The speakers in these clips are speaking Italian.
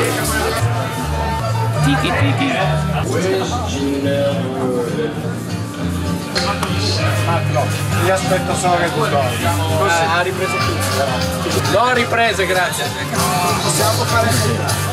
Tiki tiki. No, io aspetto solo che tu torni. Ha ripreso tutto. No, riprese, grazie. Possiamo fare così.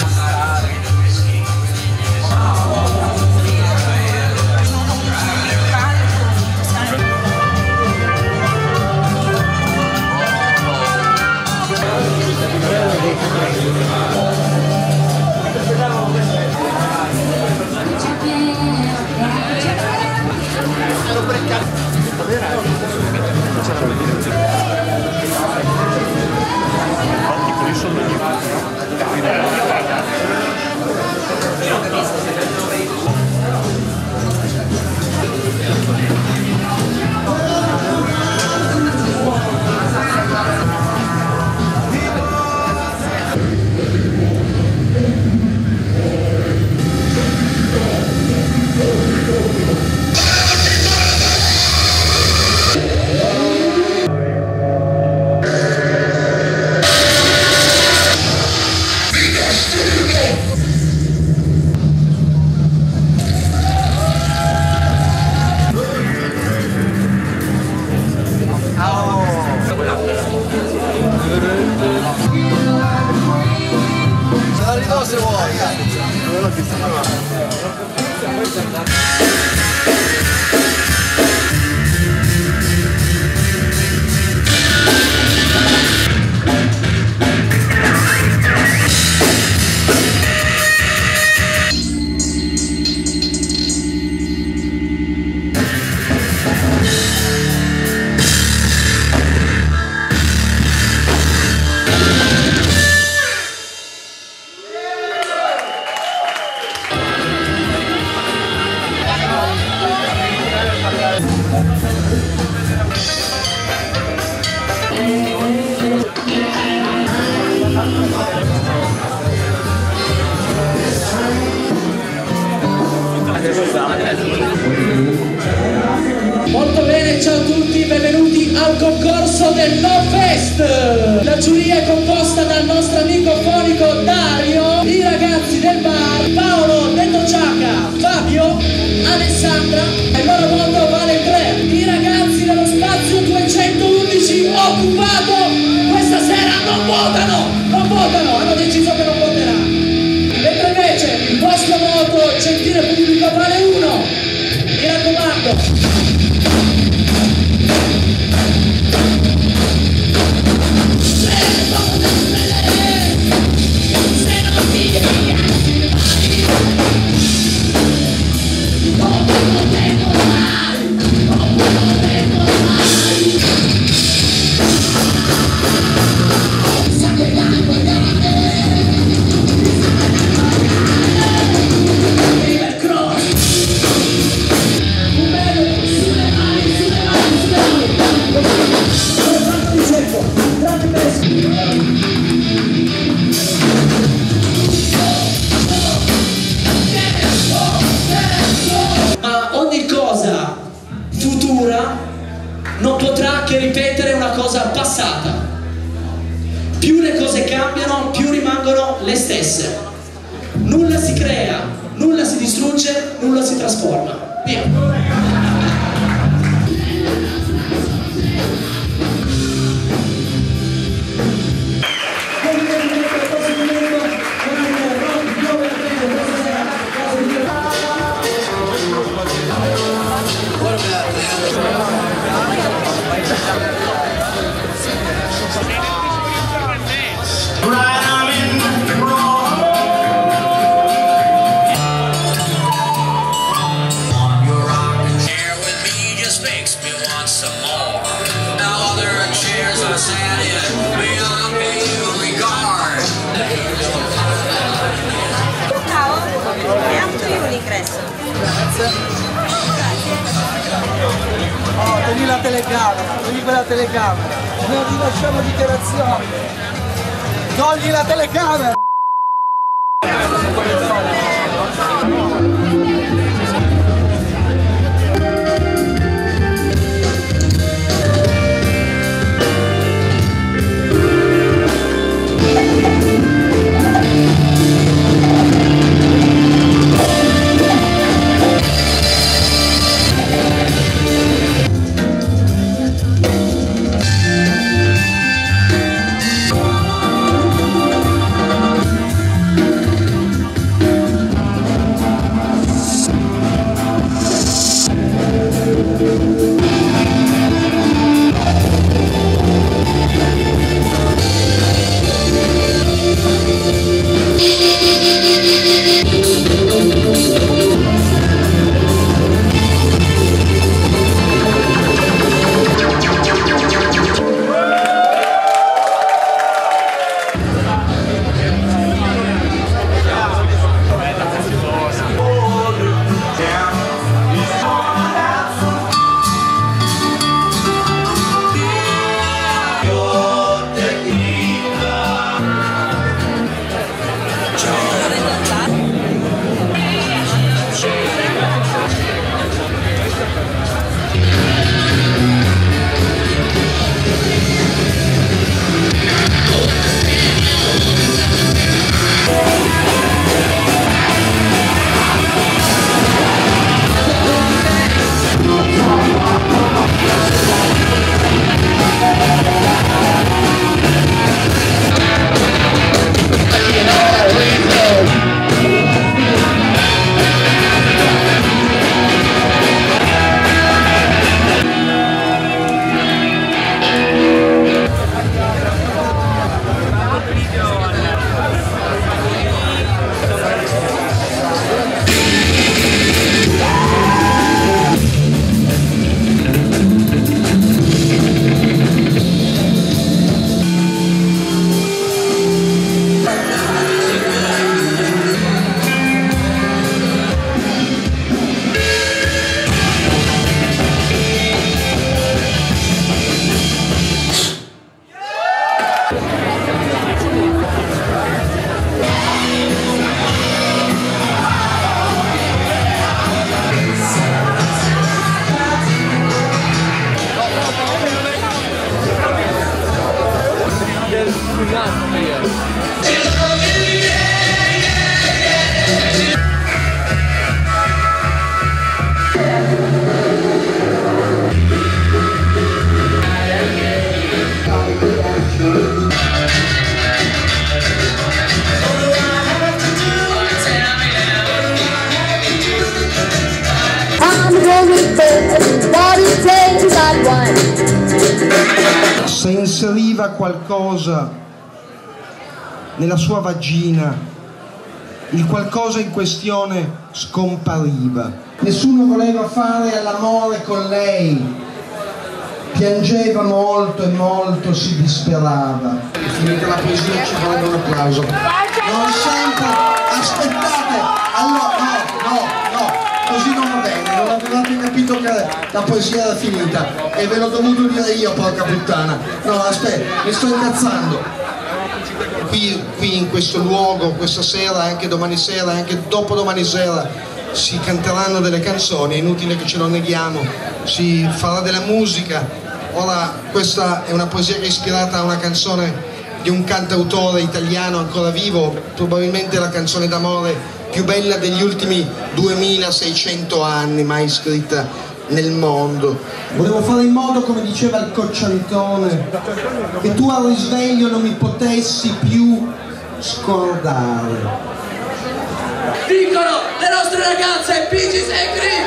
Se vuoi, quello che sta Molto bene, ciao a tutti, benvenuti al concorso del No Fest. La giuria è composta dal nostro amico fonico Dario, i ragazzi del bar Paolo detto Ciacca, Fabio, Alessandra e il loro voto vale 3. I ragazzi dello spazio 211 occupato questa sera non votano, hanno deciso che non voteranno. Mentre invece il vostro voto, gentile pubblico, vale 1. Mi raccomando. Non potrà che ripetere una cosa passata. Più le cose cambiano, più rimangono le stesse. Nulla si crea, nulla si distrugge, nulla si trasforma. Via. Oh, togli la telecamera, togli quella telecamera, non rilasciamo dichiarazioni, togli la telecamera! inseriva qualcosa nella sua vagina, il qualcosa in questione scompariva. Nessuno voleva fare l'amore con lei, piangeva molto e molto si disperava. Finita la poesia ci vuole un applauso. Non sempre, aspettate, allora no, così non va bene, non avevate capito che la poesia era finita e ve l'ho dovuto dire io, porca puttana. No, aspetta, mi sto incazzando. Qui in questo luogo, questa sera, anche domani sera, anche dopodomani sera, si canteranno delle canzoni, è inutile che ce lo neghiamo, si farà della musica. Ora, questa è una poesia che è ispirata a una canzone di un cantautore italiano ancora vivo, probabilmente la canzone d'amore più bella degli ultimi 2600 anni mai scritta nel mondo. Volevo fare in modo, come diceva il Cocciantone, che tu al risveglio non mi potessi più scordare. Dicono le nostre ragazze Bee Gees e Green.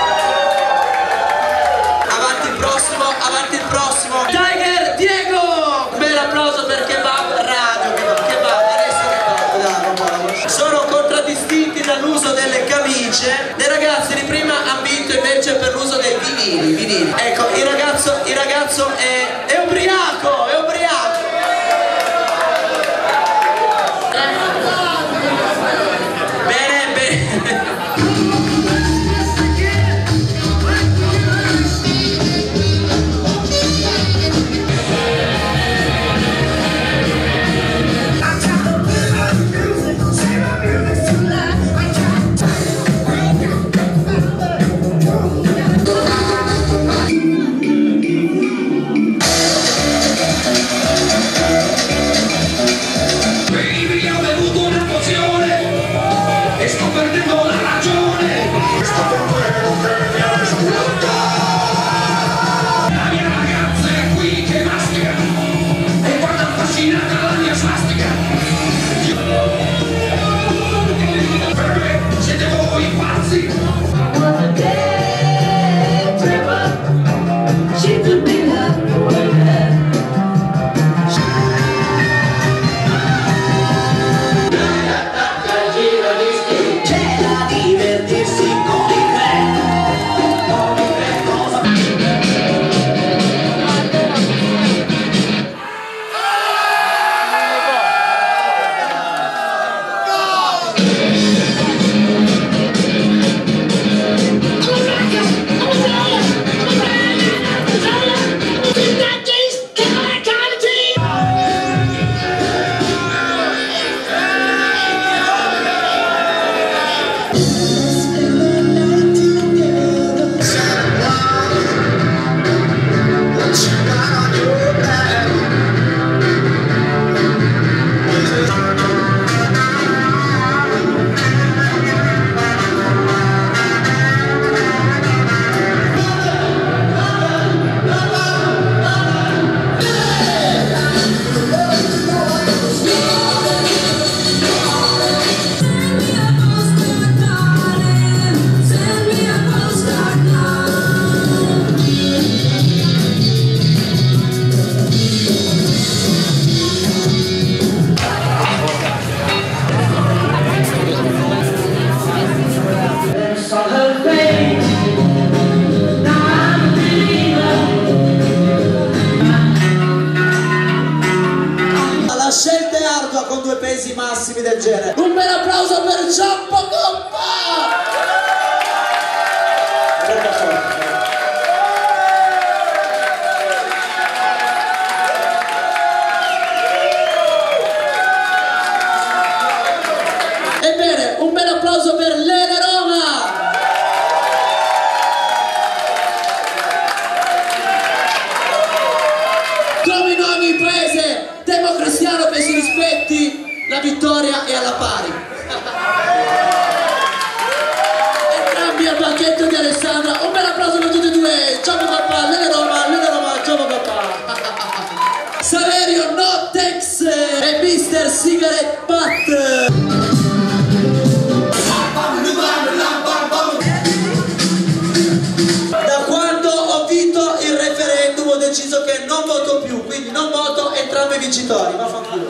Avanti il prossimo Tiger Diego. Un bel applauso per Kebab Radio, adesso sono contraddistinti dall'uso delle camicie. Le ragazze di prima hanno vinto invece per l'uso dei vinili. Ecco, il ragazzo è ubriaco. Con due pesi massimi del genere. Un bel applauso per Ciampo Coppa! Ebbene, un bel applauso per Lele Roma! Come in ogni paese democristiano che si rispetti, la vittoria è alla pari. Entrambi al banchetto di Alessandra. Un bel applauso per tutti e due. Ciao papà, Lele Roma, ciao papà. Saverio Notex e Mr. Cigarette Butt. Da quando ho vinto il referendum ho deciso che non voto più, quindi non voto. vincitori, vaffanculo.